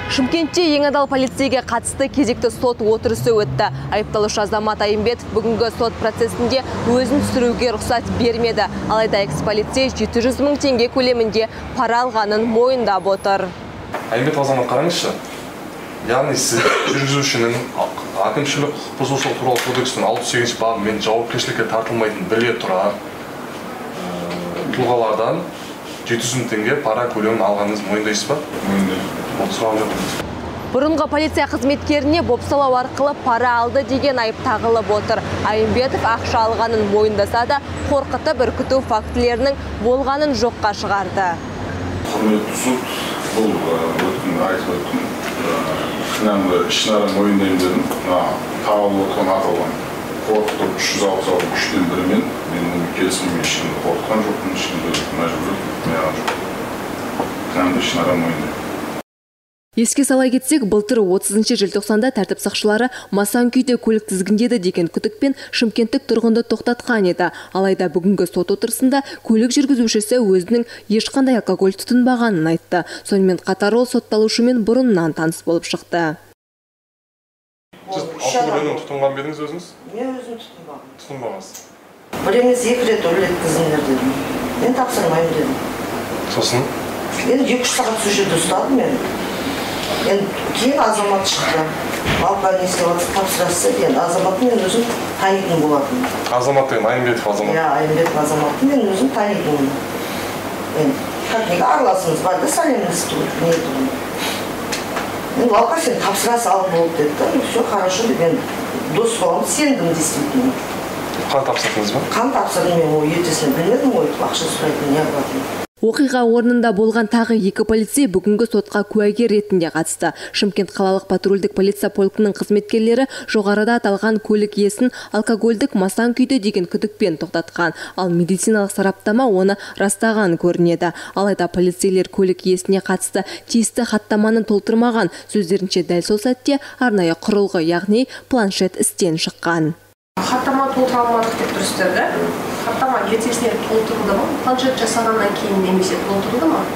Шымкентте ең адал полицейге қатысты кезекті сот отырысы өтті. Айыпталушы Азамат Айымбетов бүгінгі сот процесінде өзін түсіруге рұқсат бермеді. Алайда экс-полицей 700 мың теңге көлемінде пара алғанын мойындап отыр. Айымбетов Азамат, қараңызшы. Яғни сіз жүргізушінің әкімшілік құқық бұзушылық туралы кодекстің 68 бабымен жауапкершілікке тартылмайтын біле тұра тұлғалардан 700 мың теңге пара көлемін алғаныңыз мойындайсыз ба? Мойындаймын. Бұрынғы полиция қызметкеріне бопсалау арқылы пара алды деген айып тағылып отыр. Айымбетов ақша алғанын мойындаса да, қорқытып үркіту фактілерінің болғанын жоққа шығарды. Құрметті суд, бұл өткен айтып өткен кінәмді ішінара мойындаймын дедім. Тағылып отқан аталған қорқытып 366 күштен бірімен менің келісіммен ешкімді қорқытқан жоқпын, ешкімді мәжбүр етпеген жоқпын. Кінәмді ішінара мойындаймын. Еске сала кетсек, былтыр 30 желтоқсанда тәртіп сақшылары масан күйде көлік тізгіндеді деген күдікпен шымкенттік тұрғынды тоқтатқан еді. Алайда бүгінгі сот отырысында көлік жүргізушісі өзінің ешқандай алкоголь тұтынбағанын айтты. Сонымен қатар ол сотталушымен бұрыннан таныс болып шықты. Сіз алкоголь тұтынған ба едіңіз өзіңіз? Мен өзім тұтынбағанмын. Тұтынбағансыз. Біріңіз 2 рет өрлеткізіңдер дедім. Мен тапсырмаймын дедім. Сосын? Енді 2-3 сағат сол жерде ұстадым мен. Кейін Азамат шықты. Алқа не істеп тапсырасы деген Азаматты мен өзім танитын болатын. Азамат деген Айымбетов Азамат. Иә, Айымбетов Азаматты мен өзім танитын. Как-неге араласымыз бар да, сәлемдесті не тұғын. Алқа сен тапсырасы алып болып деді. Все хорошо деген дос боламыз, сендім действительно. Қан тапсырдыңыз ба? Қан тапсырдым мен, ол ертесіне білмедім ғой, ақша сұрайтын не болатын. Оқиға орнында болған тағы 2 полицей бүгінгі сотқа куәгер ретінде қатысты. Шымкент қалалық патрульдік полиция полкінің қызметкерлері жоғарыда аталған көлік иесін алкогольдік масан күйде деген күдікпен тоқтатқан, ал медициналық сараптама оны растаған көрінеді. Алайда полицейлер көлік иесіне қатысты тиісті хаттаманы толтырмаған. Сөздерінше дәл сол сәтте арнайы құрылғы, яғни планшет істен шыққан. Хаттама толтыра алмадық деп тұрсыздар да? Хаттама ертесіне толтырылды ма? Планшет жасағаннан кейін немесе толтырылды ма?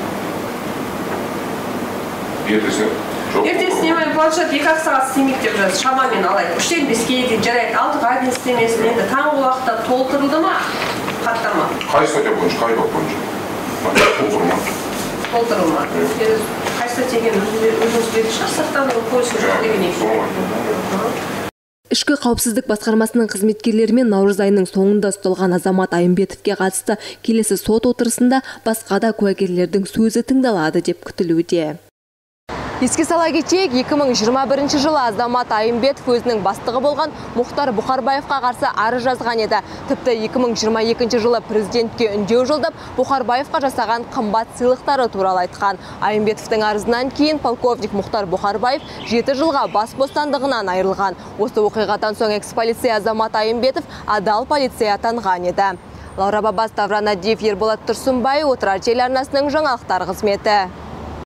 Ертесіне планшет 2 сағат істемейді деп жазды. Шамамен алайық. 3-тен 5-ке дейін жарайды. 6-ға дейін істемесін. Енді таңғы уақытта толтырылды ма? Хаттама. Қай статья бойынша, қай бап бойынша? Толтырма. Толтырылма. Қай статьяға өзіңіз берді шығар, сақтандыру полисі жоқ деген екен. Ішкі қауіпсіздік басқармасының қызметкерлерімен наурыз айының соңында ұсталған Азамат Айымбетовке қатысты келесі сот отырысында басқа да куәгерлердің сөзі тыңдалады деп күтілуде. Еске сала кетейік, 2021 жылы Азамат Айымбетов өзінің бастығы болған Мұхтар Бұхарбаевқа қарсы арыз жазған еді. Тіпті 2022 жылы президентке үндеу жолдап, Бұхарбаевқа жасаған қымбат сыйлықтары туралы айтқан. Айымбетовтың арызынан кейін полковник Мұхтар Бұхарбаев 7 жылға бас бостандығынан айырылған. Осы оқиғадан соң экс-полицей Азамат Айымбетов адал полицей атанған еді. Лаура Бабас, Тавран Адиев, Ерболат Тұрсынбай, Отырар телеарнасының жаңалықтар қызметі.